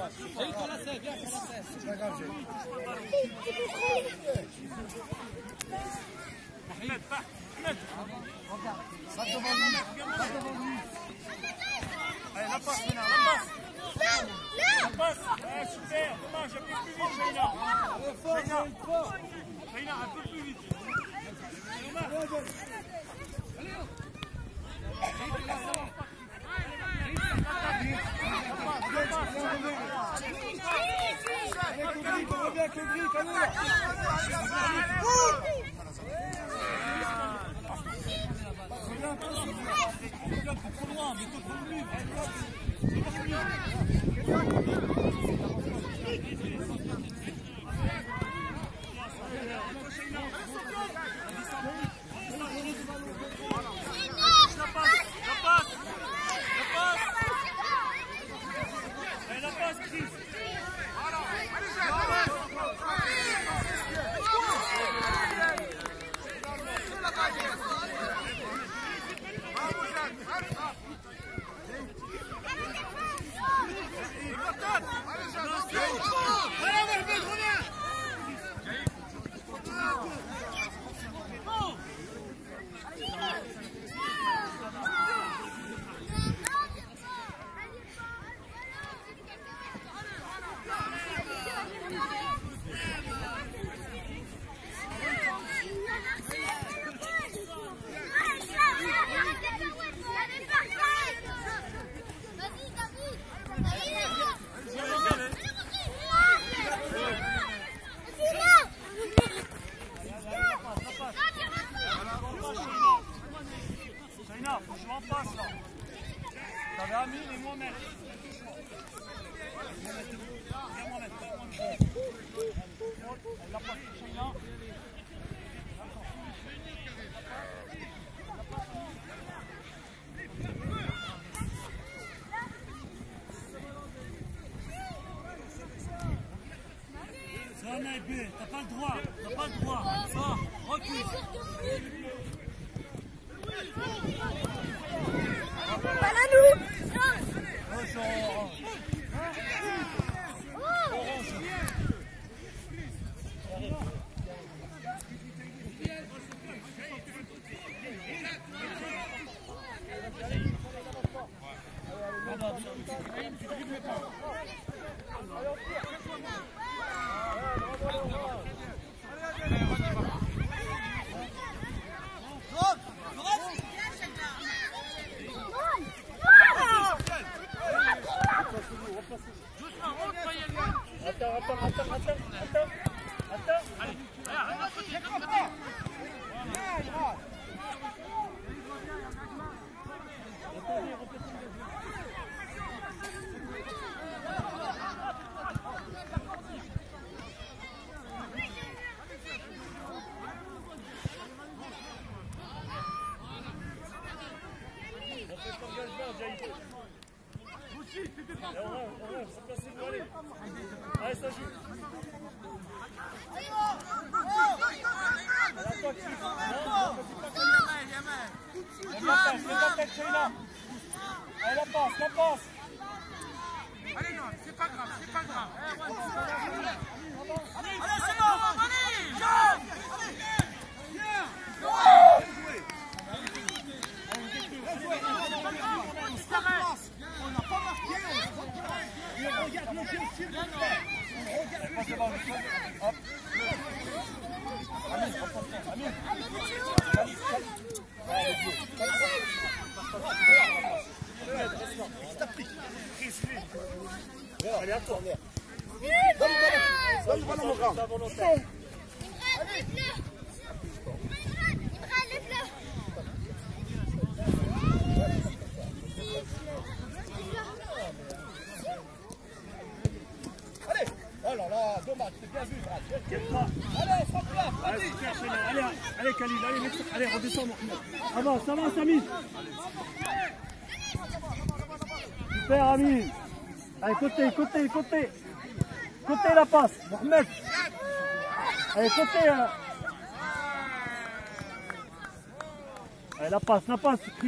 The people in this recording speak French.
Allez, la passe maintenant, la passe. La passe. Super, dommage, un peu plus vite, Shaina. Shaina, un peu plus vite. Je m'en passe là. T'avais Amine et Mohamed. Elle l'a pas fait, Shaina. Ça, Naïbé, t'as pas le droit. T'as pas le droit. Ça, recule. Allez, ça joue. Allez, la passe. Allez, non, c'est pas grave, c'est pas grave. Allez, c'est bon, allez, on n'a pas marqué, on regarde le jeu, s'il vous plaît. On regarde le jeu. Hop. Amine, reprends-toi. Amine. Allez, à toi. Donne le ballon, mon grand. Allez. Oh là là, dommage, c'est bien vu, Brad. Allez, on se place. Allez, Khalil, allez, redescends. Avance, Amine. Super, Amine. Allez, côté la passe, Mohamed. Allez, côté. Allez, la passe.